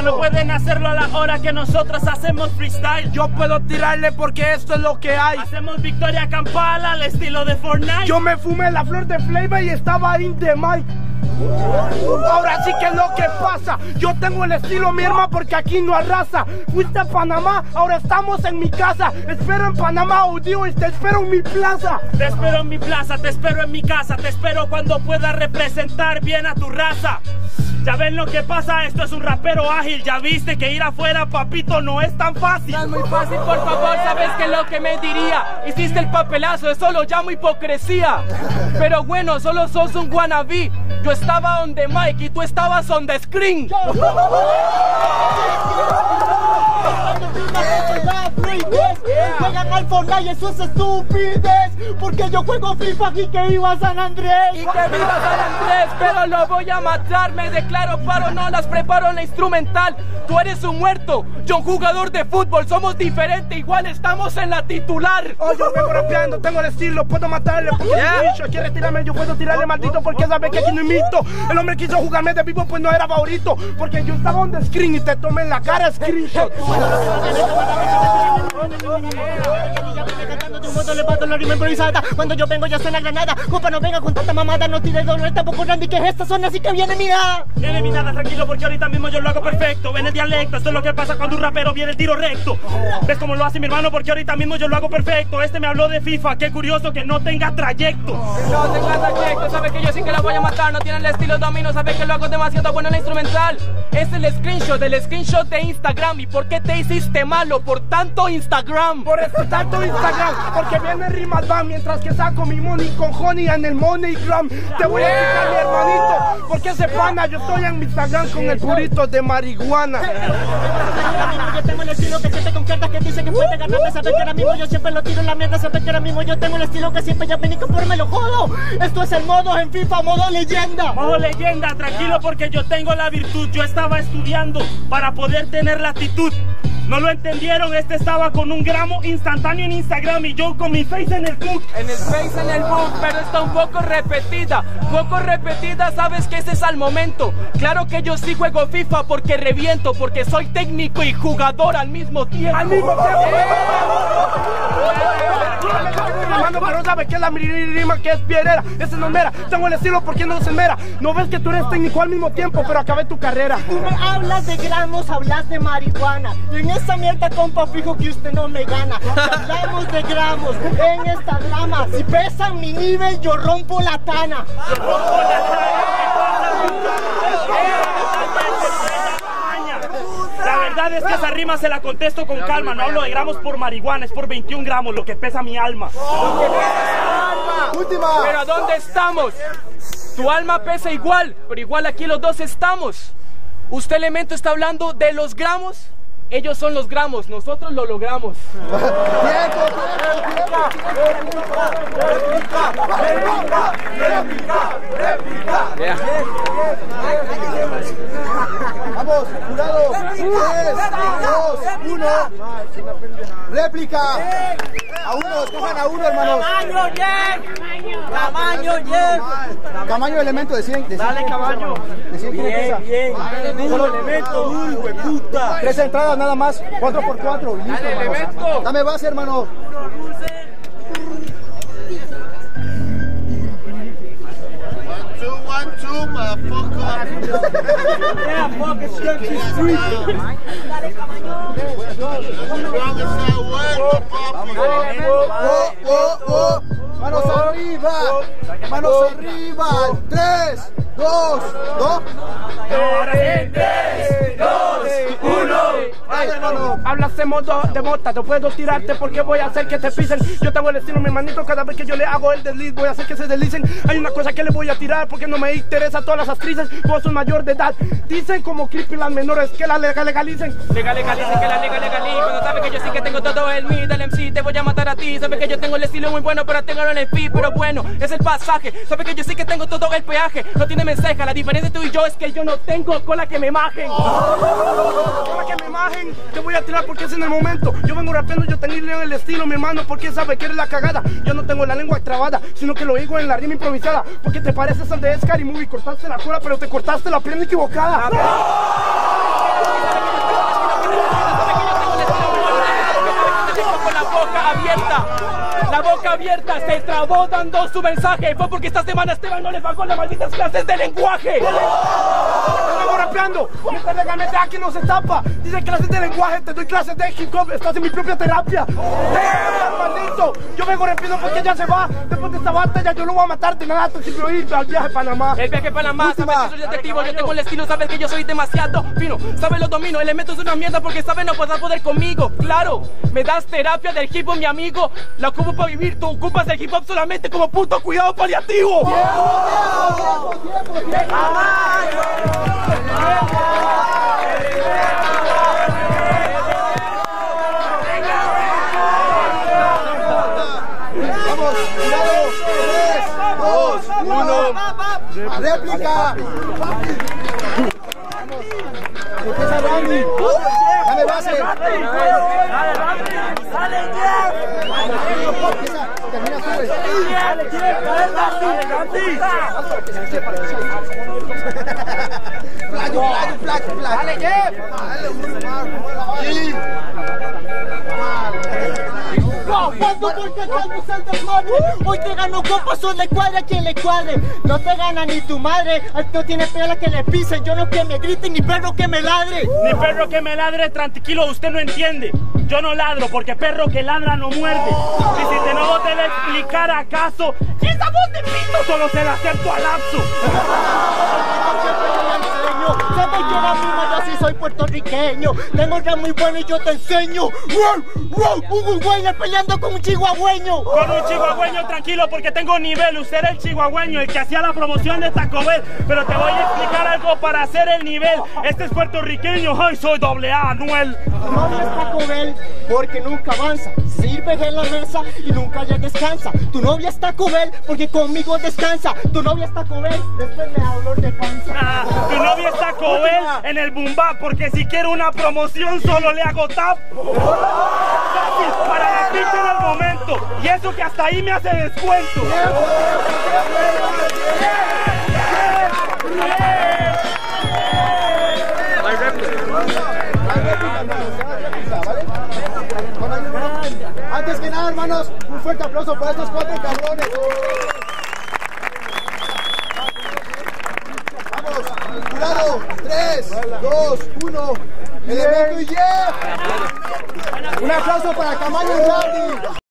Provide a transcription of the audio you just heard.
no pueden hacerlo a la hora que nosotros hacemos freestyle. Yo puedo tirarle porque esto es lo que hay. Hacemos victoria campal al estilo de Fortnite. Yo me fumé la flor de Flavor y estaba in the mic. Ahora sí que es lo que pasa. Yo tengo el estilo, mi hermano, porque aquí no arrasa. Fuiste a Panamá, ahora estamos en mi casa. Espero en Panamá, odio, y te espero en mi plaza. Te espero en mi plaza, te espero en mi casa. Te espero cuando puedas representar bien a tu raza. Ya ven lo que pasa, esto es un rapero ágil. Ya viste que ir afuera, papito, no es tan fácil. No es muy fácil, por favor, ¿sabes qué es lo que me diría? Hiciste el papelazo, eso lo llamo hipocresía. Pero bueno, solo sos un wannabe. Yo estaba on the mic y tú estabas on the screen. Juegan al Fortnite, eso es estupidez. Porque yo juego FIFA y que viva San Andrés. Y que viva San Andrés, pero lo voy a matar. Me declaro paro, no las preparo en la instrumental. Tú eres un muerto, yo un jugador de fútbol. Somos diferentes, igual estamos en la titular. Oh, yo vengo rapeando, tengo el estilo, puedo matarle porque bicho quiere tirarme, yo puedo tirarle maldito porque sabe que aquí no imito. El hombre quiso jugarme de vivo, pues no era favorito. Porque yo estaba on the screen y te tomé en la cara screenshot. La rima improvisada, cuando yo vengo ya suena granada. Compa, no venga con tanta mamada, no tires dolor, tampoco Randy, que es esta zona, así que viene mi nada. Viene mi nada, tranquilo, porque ahorita mismo yo lo hago perfecto. Ven el dialecto, esto es lo que pasa cuando un rapero viene el tiro recto. ¿Ves cómo lo hace mi hermano? Porque ahorita mismo yo lo hago perfecto. Este me habló de FIFA, qué curioso que no tenga trayecto. No tenga trayecto, sabe que yo sí que la voy a matar. No tiene el estilo domino, sabe que lo hago demasiado bueno en la instrumental. Es el screenshot de Instagram. ¿Y por qué te hiciste malo por tanto Instagram? Por eso tanto Instagram, porque viene rimas van mientras que saco mi money con honey en el MoneyGram. Te voy a explicar, mi hermanito, porque ese pana yo estoy en mi Instagram con el purito de marihuana. Yo tengo el estilo que siempre con cartas que dice que puede ganarme. Sabe que ahora mismo yo siempre lo tiro en la mierda. Sabe que ahora mismo yo tengo el estilo que siempre ya vení por me lo jodo. Esto es el modo en FIFA, modo leyenda. Modo leyenda, tranquilo, porque yo tengo la virtud. Yo estaba estudiando para poder tener la actitud. No lo entendieron, este estaba con un gramo instantáneo en Instagram y yo con mi face en el book. En el face, en el book, pero está un poco repetida, sabes que ese es al momento. Claro que yo sí juego FIFA porque reviento, porque soy técnico y jugador al mismo tiempo. ¡Al mismo tiempo! Hermano, pero sabes que es la rima que es piedrera. Esa no es mera, tengo el estilo porque no se mera. No ves que tú eres técnico al mismo tiempo, pero acabé tu carrera. Tú me hablas de gramos, hablas de marihuana. Y en esa mierda, compa, fijo que usted no me gana. Si hablamos de gramos en esta drama, si pesan mi nivel, yo rompo la tana. La verdad es que esa rima se la contesto con calma. No hablo de gramos por marihuana, es por 21 gramos, lo que pesa mi alma. Última. Pero ¿a dónde estamos? Tu alma pesa igual, pero igual aquí los dos estamos. Usted, elemento, está hablando de los gramos. Ellos son los gramos, nosotros lo logramos. Vamos, jurado. 3, 2, 1. Réplica. A uno, escojan a uno, hermanos. Camaño, elemento, deciden. Dale, caballo. Deciden quién empieza. Bien. Solo elemento, puta. 3 entradas nada más, 4x4. Listo, elemento. Dame base, hermano. Manos arriba. Manos arriba. 3, 2, 2. 3, 2, 1. Hablas de modo de mota, no puedo tirarte porque voy a hacer que te pisen. Yo tengo el estilo, mi hermanito, cada vez que yo le hago el desliz, voy a hacer que se deslicen. Hay una cosa que le voy a tirar porque no me interesa a todas las actrices. Vos sos mayor de edad, dicen como creepy las menores que la legalicen. Legalicen, que la legalicen. Cuando sabe que yo sí que tengo todo el mid del MC, te voy a matar a ti. Sabe que yo tengo el estilo muy bueno, pero tengo el FI, pero bueno, es el pasaje. Sabe que yo sí que tengo todo el peaje. No tiene mensaje, la diferencia de tú y yo es que yo no tengo cola que me majen. Cola que me majen, te voy a tirar porque es en el momento. Yo vengo rapeando, yo tengo el estilo, mi hermano, porque sabe que eres la cagada. Yo no tengo la lengua trabada, sino que lo digo en la rima improvisada. Porque te pareces al de Scary Movie, cortaste la cola, pero te cortaste la pierna equivocada. Con la boca abierta. La boca abierta, se trabó dando su mensaje. Fue porque esta semana Esteban no le pagó las malditas clases de lenguaje. Estamos rapeando. Mientras legalmente aquí no se tapa. Dice clases de lenguaje, te doy clases de hip hop. Estás en mi propia terapia. Maldito. Yo vengo rapiendo porque ya se va. Después de esta batalla yo lo voy a matar. De nada te sirvió ir al viaje a Panamá. El viaje a Panamá, sabes que soy detectivo, yo tengo el estilo, sabes que yo soy demasiado fino. Sabes lo domino, elementos es una mierda porque sabes no podrás poder conmigo. Claro, me das terapia del hip hop, mi amigo. La ocupo para vivir, tú ocupas el hip hop solamente como puto cuidado paliativo. Vamos, cuidado. 3, 2, 1. Réplica. Empieza Randy. Dale base. ¡Dale, Jeff! Termina tú. ¡Dale, Jeff! ¡Dale, Gandhi! Playo. Dale, Jeff. ¿Cuándo? Porque estamos al desmadre. Hoy te gano compas, son de cuadra quien le cuadre. No te gana ni tu madre. No tiene pela que le pisen. Yo no que me griten ni perro que me ladre. Ni perro que me ladre, tranquilo, usted no entiende. Yo no ladro porque perro que ladra no muerde. Y si te no te le explicar acaso, esa voz de pito solo se la acerto al lapso. Sabes que ahora mismo yo sí soy puertorriqueño. Tengo ya muy bueno y yo te enseño. Un uruguayo peleando con un chihuahueño. Con un chihuahueño, tranquilo, porque tengo nivel. Usted era el chihuahueño, el que hacía la promoción de Taco Bell. Pero te voy a explicar algo para hacer el nivel. Este es puertorriqueño, ay, soy AA, Anuel. Tu novia es Taco Bell porque nunca avanza. Sirve en la mesa y nunca ya descansa. Tu novia es Taco Bell porque conmigo descansa. Tu novia es Taco Bell, después me da dolor de panza. Tu novia es Taco Bell en el boom bap, porque si quiero una promoción solo le hago tap. Fácil, para decirte en el momento. Y eso que hasta ahí me hace descuento. Antes que nada, hermanos, un fuerte aplauso para estos 4 cabrones. Vamos, jurado, 3, 2, 1. Elemento y Jeff. Un aplauso para Camayo y Randy.